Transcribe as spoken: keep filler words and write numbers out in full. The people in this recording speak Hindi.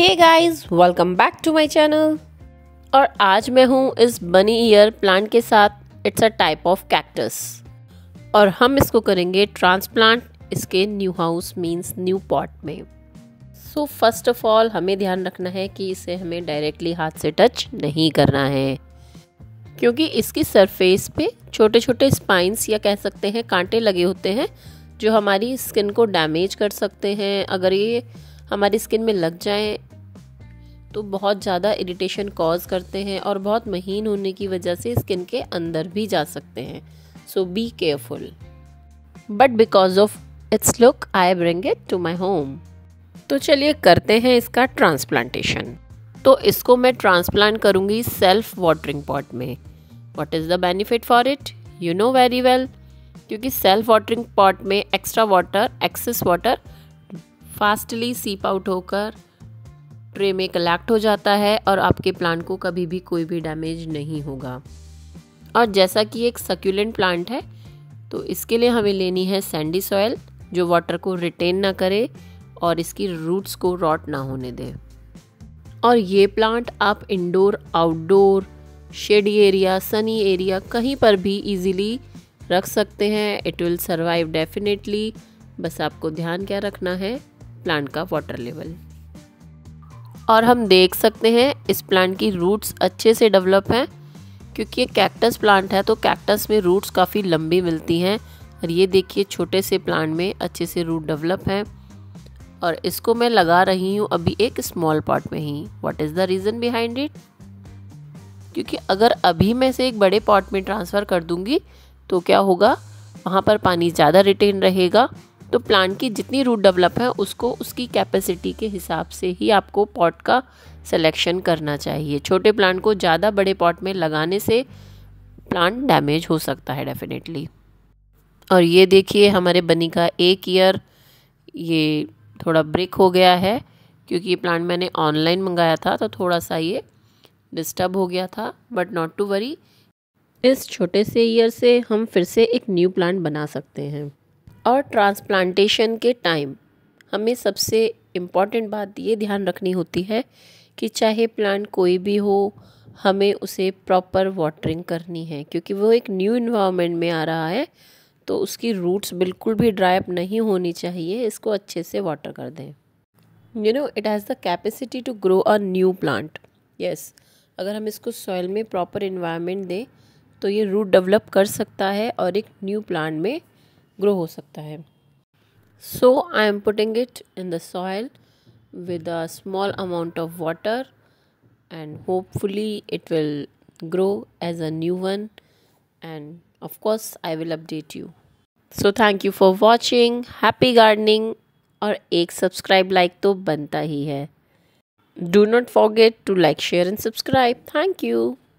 Hey guys, welcome back to my channel. और आज मैं हूँ इस बनी ईयर प्लांट के साथ। It's a type of cactus और हम इसको करेंगे ट्रांसप्लांट इसके new house means new pot में। सो फर्स्ट ऑफ ऑल हमें ध्यान रखना है कि इसे हमें डायरेक्टली हाथ से टच नहीं करना है, क्योंकि इसकी सरफेस पे छोटे छोटे स्पाइंस या कह सकते हैं कांटे लगे होते हैं जो हमारी स्किन को डैमेज कर सकते हैं। अगर ये हमारी स्किन में लग जाएं तो बहुत ज़्यादा इरिटेशन कॉज करते हैं और बहुत महीन होने की वजह से स्किन के अंदर भी जा सकते हैं। So be careful. But because of its look I bring it to my home. तो चलिए करते हैं इसका ट्रांसप्लांटेशन। तो इसको मैं ट्रांसप्लांट करूँगी सेल्फ वाटरिंग पॉट में। What is the benefit for it? You know very well, क्योंकि सेल्फ वाटरिंग पॉट में extra water excess water fastly seep out होकर ट्रे में कलेक्ट हो जाता है और आपके प्लांट को कभी भी कोई भी डैमेज नहीं होगा। और जैसा कि एक सक्यूलेंट प्लांट है तो इसके लिए हमें लेनी है सैंडी सॉइल जो वाटर को रिटेन ना करे और इसकी रूट्स को रॉट ना होने दे। और ये प्लांट आप indoor, outdoor, shady area, sunny area कहीं पर भी इजीली रख सकते हैं। It will survive definitely. बस आपको ध्यान क्या रखना है, प्लांट का वाटर लेवल। और हम देख सकते हैं इस प्लांट की रूट्स अच्छे से डेवलप हैं, क्योंकि ये कैक्टस प्लांट है तो कैक्टस में रूट्स काफ़ी लंबी मिलती हैं। और ये देखिए छोटे से प्लांट में अच्छे से रूट डेवलप हैं। और इसको मैं लगा रही हूँ अभी एक स्मॉल पॉट में ही। What is the reason behind it? क्योंकि अगर अभी मैं इसे एक बड़े पॉट में ट्रांसफ़र कर दूँगी तो क्या होगा, वहाँ पर पानी ज़्यादा रिटेन रहेगा। तो प्लांट की जितनी रूट डेवलप है उसको उसकी कैपेसिटी के हिसाब से ही आपको पॉट का सिलेक्शन करना चाहिए। छोटे प्लांट को ज़्यादा बड़े पॉट में लगाने से प्लांट डैमेज हो सकता है डेफिनेटली। और ये देखिए हमारे बनी का एक ईयर ये थोड़ा ब्रेक हो गया है, क्योंकि ये प्लांट मैंने ऑनलाइन मंगाया था तो थोड़ा सा ये डिस्टर्ब हो गया था। बट नॉट टू वरी, इस छोटे से ईयर से हम फिर से एक न्यू प्लांट बना सकते हैं। और ट्रांसप्लांटेशन के टाइम हमें सबसे इम्पॉर्टेंट बात ये ध्यान रखनी होती है कि चाहे प्लांट कोई भी हो, हमें उसे प्रॉपर वाटरिंग करनी है, क्योंकि वो एक न्यू इन्वायरमेंट में आ रहा है तो उसकी रूट्स बिल्कुल भी ड्राई अप नहीं होनी चाहिए। इसको अच्छे से वाटर कर दें। You know it has the capacity to grow a new plant. Yes, अगर हम इसको सॉइल में प्रॉपर इन्वायरमेंट दें तो ये रूट डेवलप कर सकता है और एक न्यू प्लांट में ग्रो हो सकता है। So I am putting it in the soil with a small amount of water and hopefully it will grow as a new one and of course I will update you. So thank you for watching. Happy gardening. और एक सब्सक्राइब लाइक तो बनता ही है। Do not forget to like, share and subscribe. Thank you.